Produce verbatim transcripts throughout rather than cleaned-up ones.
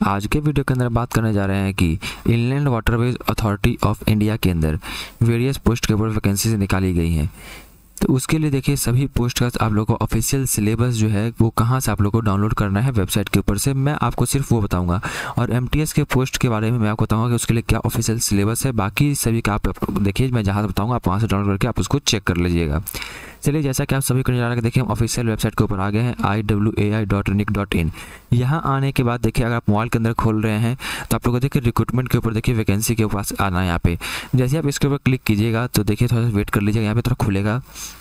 आज के वीडियो के अंदर बात करने जा रहे हैं कि inland waterways authority of India के अंदर वेरियस पोस्ट के ऊपर वैकेंसीज निकाली गई हैं। तो उसके लिए देखिए सभी पोस्ट का आप लोगों को ऑफिशियल सिलेबस जो है वो कहाँ से आप लोगों को डाउनलोड करना है वेबसाइट के ऊपर से, मैं आपको सिर्फ वो बताऊंगा। और एमटीएस के पोस्ट के बारे में मैं आपको बताऊंगा कि उसके लिए क्या ऑफिशियल सिलेबस है। बाकी सभी का आप देखिए, मैं जहाँ से बताऊँगा आप वहाँ से डाउनलोड करके आप उसको चेक कर लीजिएगा। चलिए, जैसा कि आप सभी को नजर आ रहा है, देखिए हम ऑफिशियल वेबसाइट के ऊपर आ गए हैं I W A I dot nic dot in. यहाँ आने के बाद देखिए अगर आप मोबाइल के अंदर खोल रहे हैं तो आप लोग को देखिए रिक्रूटमेंट के ऊपर देखिए वैकेंसी के ऊपर आना है। यहाँ पे जैसे आप इसके ऊपर क्लिक कीजिएगा तो देखिए थोड़ा सा वेट कर लीजिएगा, यहाँ पे थोड़ा खुलेगा।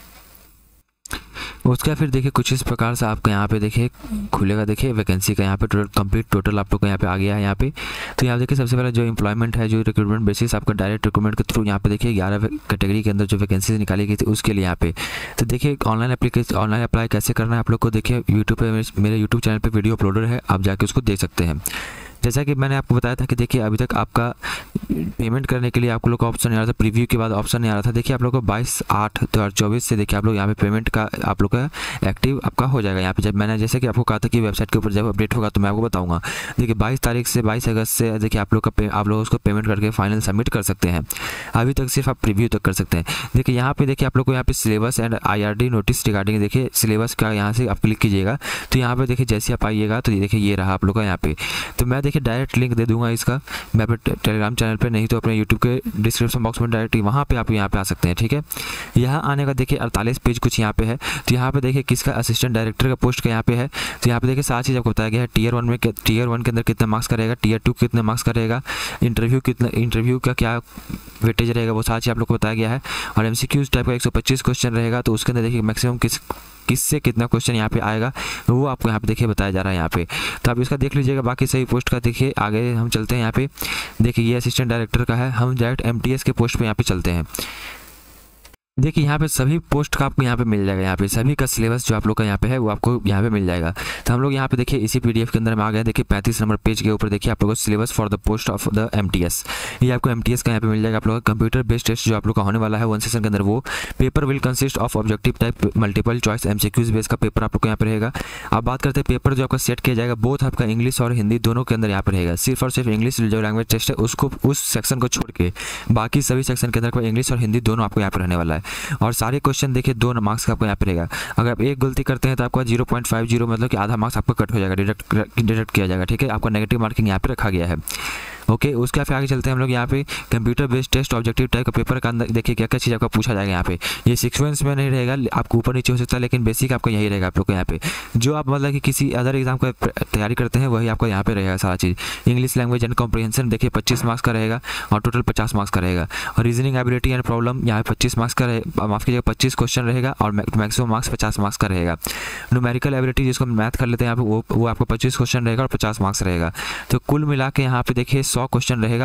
उसका फिर देखिए कुछ इस प्रकार से आपका यहाँ पे देखिए खुलेगा। देखिए वैकेंसी का यहाँ पे टोटल कंप्लीट टोटल आप लोग को यहाँ पे आ गया है। यहाँ पे तो यहाँ देखिए सबसे पहले जो एम्प्लॉयमेंट है, जो रिक्रूटमेंट बेसिस आपका डायरेक्ट रिक्रूटमेंट के थ्रू यहाँ पे देखिए ग्यारह कैटेगरी के अंदर जो वैकेंसीज निकाली गई थी उसके लिए यहाँ पे। तो देखिए ऑनलाइन एप्लीकेशन ऑनलाइन अप्लाई कैसे करना है आप लोग को देखिए यूट्यूब पे, मेरे यूट्यूब चैनल पर वीडियो अपलोडेड है, आप जाके उसको देख सकते हैं। जैसा कि मैंने आपको बताया था कि देखिए अभी तक आपका पेमेंट करने के लिए आप लोग को ऑप्शन नहीं आ रहा था, प्रीव्यू के बाद ऑप्शन नहीं आ रहा था। देखिए आप लोग को बाईस आठ दो हज़ार चौबीस से देखिए आप लोग यहाँ पे पेमेंट का आप लोग का एक्टिव आपका हो जाएगा। यहाँ पे जब मैंने जैसे कि आपको कहा था कि वेबसाइट के ऊपर जब अपडेट होगा तो मैं आपको बताऊंगा। देखिए बाईस तारीख से बाईस अगस्त से देखिए आप लोग का आप लोग उसको पेमेंट करके फाइनल सबमिट कर सकते हैं। अभी तक सिर्फ आप प्रीव्यू तक कर सकते हैं। देखिए यहाँ पे देखिए आप लोग को यहाँ पे syllabus and I R D notice regarding देखिए सिलेबस का यहाँ से आप क्लिक कीजिएगा तो यहाँ पे देखिए जैसे आप आइएगा तो देखिए ये रहा आप लोग का यहाँ पे। तो मैं देखिए डायरेक्ट लिंक दे दूंगा इसका मैं अपने टेलीग्राम चैनल पे, नहीं तो अपने यूट्यूब के डिस्क्रिप्शन बॉक्स में डायरेक्ट वहाँ पे आप यहाँ पे आ सकते हैं। ठीक है, यहाँ आने का देखिए अड़तालीस पेज कुछ यहाँ पे है। तो यहाँ पे देखिए किसका असिस्टेंट डायरेक्टर का पोस्ट का यहाँ पे है। तो यहाँ पे देखिए सारी चीज़ आपको बताया गया है। टीयर वन में टीयर वन के अंदर कितना मार्क्स का रहेगा, टीयर टू कितने मार्क्स का रहेगा, इंटरव्यू कितना इंटरव्यू का क्या वेटेज रहेगा, वो सारी चीज़ आप लोग को बताया गया है। और एमसीक्यूज टाइप का एक सौ पच्चीस क्वेश्चन रहेगा। तो उसके अंदर देखिए मैक्सिमम किस किससे कितना क्वेश्चन यहाँ पे आएगा वो आपको यहाँ पे देखिए बताया जा रहा है यहाँ पे। तो आप इसका देख लीजिएगा। बाकी सही पोस्ट का देखिए आगे हम चलते हैं। यहाँ पे देखिए ये असिस्टेंट डायरेक्टर का है, हम डायरेक्ट एमटीएस के पोस्ट पे यहाँ पे चलते हैं। देखिए यहाँ पे सभी पोस्ट का आपको यहाँ पे मिल जाएगा। यहाँ पे सभी का सिलेबस जो आप लोग का यहाँ पे है वो आपको यहाँ पे मिल जाएगा। तो हम लोग यहाँ पे देखिए इसी पीडीएफ के अंदर में आ गए। देखिए पैंतीस नंबर पेज के ऊपर देखिए आप लोगों को syllabus for the post of the MTS, ये आपको एमटीएस का यहाँ पे मिल जाएगा। आप लोग का कंप्यूटर बेस्ड टेस्ट जो आप लोग का होने वाला है वन सेशन के अंदर, वो paper will consist of objective type multiple choice MCQs base का पेपर आप लोग को यहाँ पे रहेगा। आप बात करते हैं पेपर जो आपका सेट किया जाएगा, बोथ आपका इंग्लिश और हिंदी दोनों के अंदर यहाँ पे रहेगा। सिर्फ और सिर्फ इंग्लिश जो लैंग्वेज टेस्ट है उसको उस सेक्शन को छोड़ के बाकी सभी सेक्शन के अंदर इंग्लिश और हिंदी दोनों आपको यहाँ पे रहने वाला है। और सारे क्वेश्चन देखिए दो मार्क्स का आपको यहाँ पे रहेगा। अगर आप एक गलती करते हैं तो आपका जीरो पॉइंट फाइव जीरो मतलब कि आधा मार्क्स आपका कट हो जाएगा, डिडक्ट डिडक्ट किया जाएगा। ठीक है, आपका नेगेटिव मार्किंग यहाँ पे रखा गया है। ओके okay, उसके फिर आगे चलते हैं हम लोग। यहाँ पे computer based test objective type का पेपर का अंदर देखिए क्या क्या चीज़ आपका पूछा जाएगा। यहाँ पे ये सीक्वेंस में नहीं रहेगा, आपको ऊपर नीचे हो सकता है, लेकिन बेसिक आपका यही रहेगा। आप लोग को यहाँ पे जो आप मतलब कि किसी अदर एग्जाम का तैयारी करते हैं वही आपका यहाँ पे रहेगा सारा चीज़। इंग्लिश लैंग्वेज एंड कॉम्प्रिहेंशन देखिए पच्चीस मार्क्स का रहेगा और टोटल पचास मार्क्स का रहेगा। और रीजनिंग एबिलिटी एंड प्रॉब्लम यहाँ पे पच्चीस मार्क्स का माफ कीजिएगा पच्चीस क्वेश्चन रहेगा और मैक्सिमम मार्क्स पचास मार्क्स का रहेगा। न्यूमेरिकल एबिलिटी जिसको मैथ कर लेते हैं यहाँ पे वो वो आपको पच्चीस क्वेश्चन रहेगा और पचास मार्क्स रहेगा। तो कुल मिला के यहाँ पे देखिए सौ क्वेश्चन रहेगा।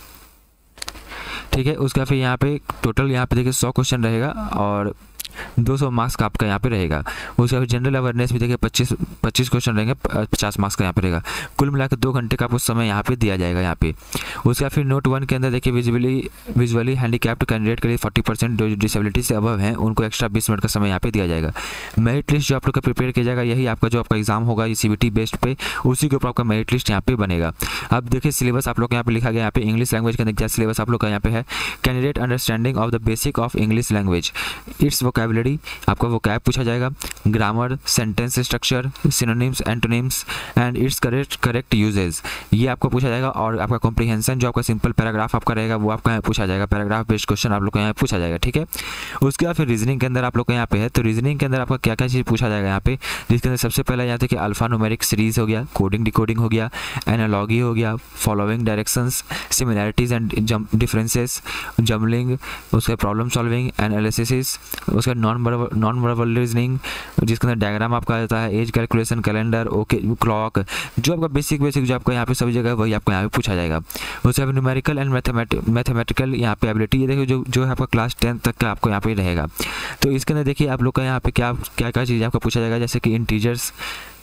ठीक है, उसका फिर यहाँ पे टोटल यहाँ पे देखिए सौ क्वेश्चन रहेगा और दो सौ मार्क्स का आपका यहाँ पे रहेगा। उसका फिर जनरल अवेयरनेस भी देखिए पच्चीस पच्चीस क्वेश्चन रहेंगे, पचास मार्क्स का यहाँ पे रहेगा। कुल मिलाकर दो घंटे का आपको समय यहाँ पे दिया जाएगा यहाँ पे। उसका फिर नोट वन के अंदर देखिए विजुअली विजुअली हैंडीकैप्ड कैंडिडेट के लिए फोर्टी परसेंट जो डिसेबिलिटी से अबव हैं उनको एक्स्ट्रा बीस मिनट का समय यहाँ पे दिया जाएगा। मेरिट लिस्ट जो आप लोग का प्रिपेयर किया जाएगा, यही आपका जो आपका एग्जाम होगा सीबीटी बेस्ड पे, उसी के ऊपर आपका मेरिट लिस्ट यहाँ पे बनेगा। अब देखिए सिलेबस आप लोग यहाँ पे लिखा गया, यहाँ पे इंग्लिश लैंग्वेज के अंदर क्या सिलेबस आप लोग का यहाँ पे है। Candidate understanding of the basic of English language, its vocabulary आपका वो कैब पूछा जाएगा, grammar, sentence structure, synonyms, antonyms and its correct correct usages, ये आपको पूछा जाएगा। और आपका कॉम्प्रिहेंशन जो आपका सिंपल पैराग्राफ आपका रहेगा वो आपका यहाँ पूछा जाएगा। पैराग्राफ बेस्ड क्वेश्चन आप लोग को यहाँ पूछा जाएगा। ठीक है, उसके बाद फिर रीजनिंग के अंदर आप लोग को यहाँ पे है। तो रीजनिंग के अंदर आपका क्या क्या चीज़ पूछा जाएगा यहाँ पे, जिसके अंदर सबसे पहले यहाँ देखिए अल्फा न्यूमेरिक सीरीज हो गया, कोडिंग डिकोडिंग हो गया, एनालॉगी हो गया, following directions, similarities and differences, jumbling, उसका प्रॉब्लम सॉल्विंग, एनालिसिस, उसका नॉन नॉन वर्बल रीजनिंग जिसके अंदर डायग्राम आपका आता है, age calculation, calendar, okay clock, जो आपका बेसिक बेसिक जो आपका यहाँ पे सभी जगह वही आपको यहाँ पे पूछा जाएगा। उसके बाद न्यूमेरिकल एंड मैथमेटिकल यहाँ पे एबिलिटी, ये देखिए जो जो है आपका क्लास टेंथ तक का आपको यहाँ पे रहेगा। तो इसके अंदर देखिए आप लोग का यहाँ पे क्या क्या क्या चीज़ आपका पूछा जाएगा, जैसे कि इंटीजर्स,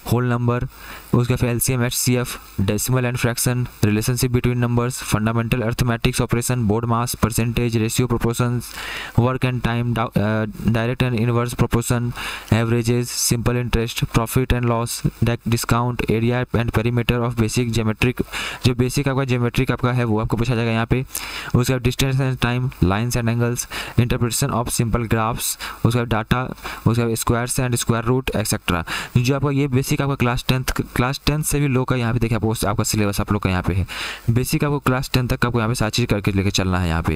होल नंबर, उसका फिर LCM, HCF, decimal and fraction, relationship between numbers, fundamental arithmetics operation, BODMAS, percentage, ratio, proportions, work and time, direct and inverse proportion, averages, simple interest, profit and loss, discount, area and perimeter of basic geometric, जो basic आपका geometric आपका है वो आपको पूछा जाएगा यहाँ पे। उसका distance and time, lines and angles, interpretation of simple graphs, उसका डाटा, उसका squares and square root etcetera. जो आपका ये बेसिक आपका क्लास टेंथ क्लास टेंथ से भी लो का यहाँ पे देखिए आपको आपका सिलेबस आप लोग का यहाँ पे है। बेसिक आपको क्लास टेंथ तक आपको यहाँ पे सारी चीज़ करके लेके चलना है यहाँ पे।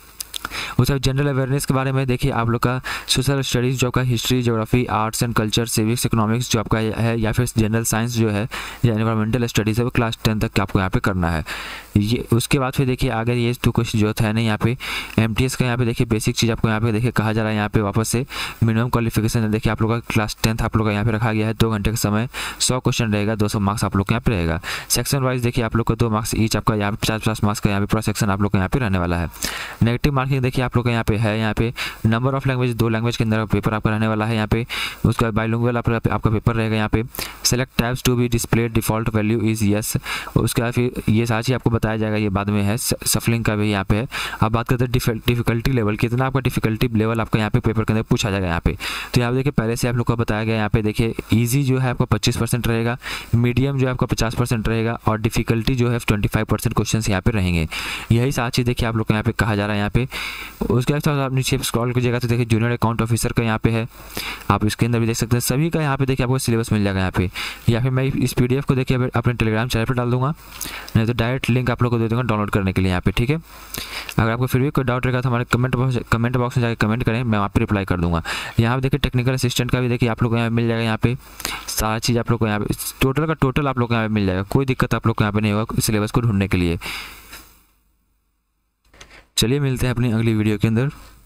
उसका जनरल अवेयरनेस के बारे में देखिए आप लोग का सोशल स्टडीज़ जो आपका history, geography, arts and culture, civics, economics जो आपका है, या फिर जनरल साइंस जो है या एनवायरमेंटल स्टडीज़ है वो क्लास टेन तक आपको यहाँ पे करना है। ये उसके बाद फिर देखिए आगे ये तो कुछ जो है नहीं यहाँ पे एमटीएस का यहाँ पे देखिए बेसिक चीज़ आपको यहाँ पे देखिए कहा जा रहा है यहाँ पे वापस से मिनिमम क्वालिफिकेशन देखिए आप लोग का क्लास टेंथ आप लोग का यहाँ पे रखा गया है। दो घंटे का समय, सौ क्वेश्चन रहेगा, दो सौ मार्क्स आप लोग का यहाँ पे रहेगा। सेक्शन वाइज देखिए आप लोग को दो मार्क्स ईच आपका यहाँ पे पचास पचास मार्क्स का यहाँ पे पूरा सेक्शन आप लोग का यहाँ पे रहने वाला है। नेगेटिव मार्किंग देखिए आप लोग का यहाँ पे है, यहाँ पे नंबर ऑफ लैंग्वेज, दो लैंग्वेज के अंदर पेपर आपका रहने वाला है यहाँ पे। उसका बाइलिंगुअल आपका पेपर रहेगा यहाँ पे। Select tabs to be display, default value is yes. उसका फिर ये सारी चीज़ आपको बताया जाएगा, ये बाद में है। सफलिंग का भी यहाँ पे है। अब बात करते हैं डिफिकल्टी लेवल, कितना आपका डिफिकल्टी लेवल आपका यहाँ पे पेपर के अंदर पूछा जाएगा यहाँ पे। तो यहाँ पे देखिए पहले से आप लोग को बताया गया यहाँ पे देखिए ईजी जो है आपका पच्चीस परसेंट रहेगा, मीडियम जो है आपका पचास परसेंट रहेगा और डिफिकल्टी जो है ट्वेंटी फाइव परसेंट क्वेश्चन यहाँ पे रहेंगे। यही सारी चीज़ देखिए आप लोग को यहाँ पे कहा जा रहा है यहाँ पे। उसके बाद आप नीचे स्क्रॉल कीजिएगा तो देखिए जूनियर अकाउंट ऑफिसर का यहाँ पे है, आप इसके अंदर भी देख सकते हैं। सभी का यहाँ पे देखिए आपको सिलेबस मिल जाएगा यहाँ पे, या फिर मैं इस पीडीएफ को देखिए अपने टेलीग्राम चैनल पर डाल दूंगा, नहीं तो डायरेक्ट लिंक आप लोग को दे दूँगा डाउनलोड करने के लिए यहाँ पे, ठीक है। अगर आपको फिर भी कोई डाउट रहेगा तो हमारे कमेंट बॉक्स कमेंट बॉक्स में जाकर कमेंट करें, मैं आप पे रिप्लाई कर दूंगा। यहाँ पे देखिए टेक्निकल असिस्टेंट का भी देखिए आप लोग को यहाँ मिल जाएगा यहाँ पे सारा चीज़ आप लोग को यहाँ पे टोटल का टोटल आप लोग को यहाँ पे मिल जाएगा। कोई दिक्कत आप लोग को यहाँ पे नहीं होगा सिलेबस को ढूंढने के लिए। चलिए मिलते हैं अपनी अगली वीडियो के अंदर।